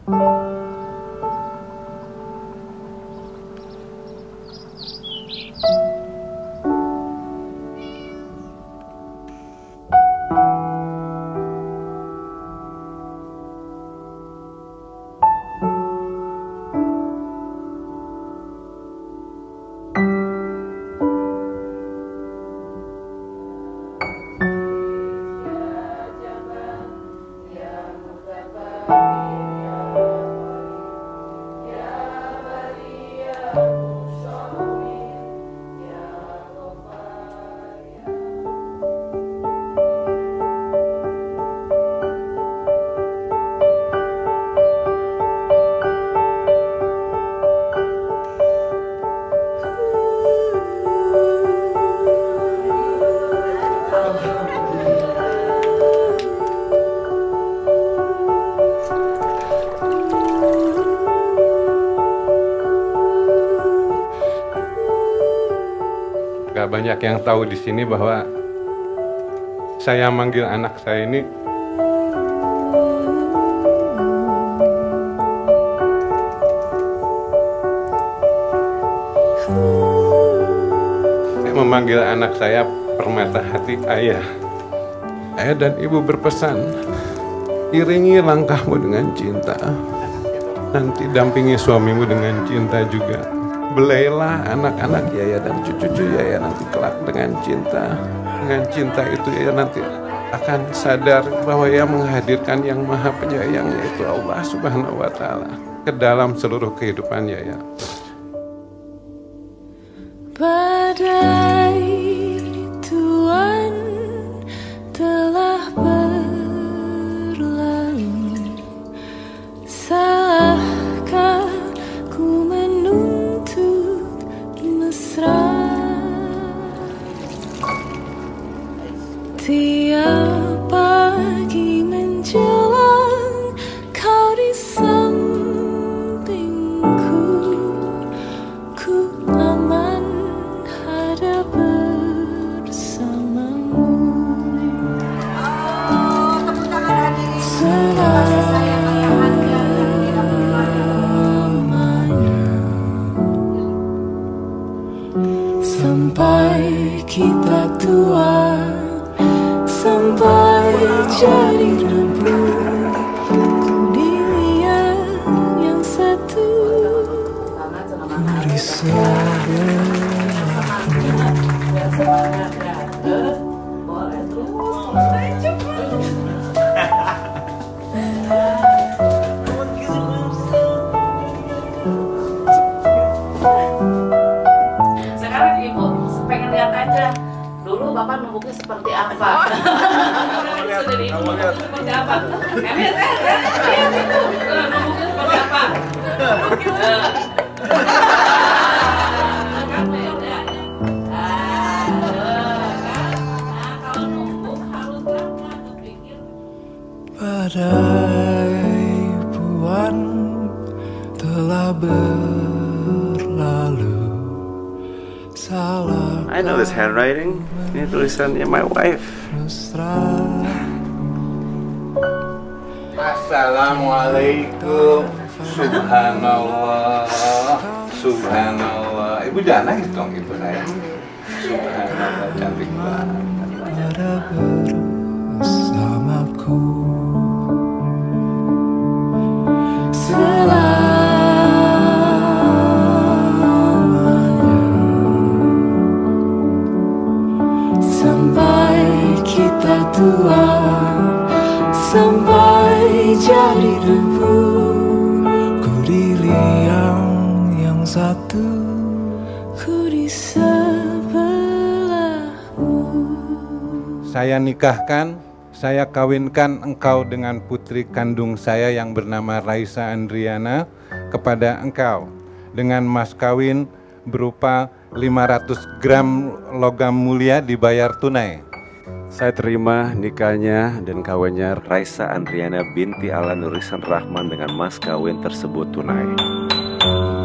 Gak banyak yang tahu di sini bahwa saya manggil anak saya ini memanggil anak saya Permata Hati Ayah. Ayah dan Ibu berpesan, iringi langkahmu dengan cinta. Nanti dampingi suamimu dengan cinta juga. Belailah anak-anak Yaya dan cucu-cucu Yaya nanti kelak dengan cinta. Dengan cinta itu Yaya nanti akan sadar bahwa Yaya menghadirkan yang maha penyayang, yaitu Allah Subhanahu wa Ta'ala, ke dalam seluruh kehidupan Yaya. Badai Tuhan telah berlalu, salahkah ku menuntut mesra? Tiap pagi menjelang kau di sampingku, ku aman ada bersamamu. Selamanya, sampai kita tua, sampai jadi debu, ku dilihat yang satu risau. Sekarang Ibu pengen lihat aja dulu Bapak numbuknya seperti apa. Sudah di Ibu seperti apa. Lihat itu numbuknya seperti apa. Kalau numbuk harus lama kepikir. Badai Puan telah berlalu, salah I know this handwriting. Ini tulisannya my wife. mesra. Assalamualaikum. Subhanallah. Subhanallah. Ibu jangan nangis dong ibu saya. Subhanallah, cantik banget. Ada bersamaku selamanya, sampai kita tua, sampai jadi debu, ku di liang yang satu, ku di sebelahmu. Saya nikahkan, saya kawinkan engkau dengan putri kandung saya yang bernama Raisa Andriana kepada engkau dengan mas kawin berupa 500 gram logam mulia dibayar tunai. Saya terima nikahnya dan kawinnya Raisa Andriana binti Ala Nurisan Rahman dengan mas kawin tersebut tunai.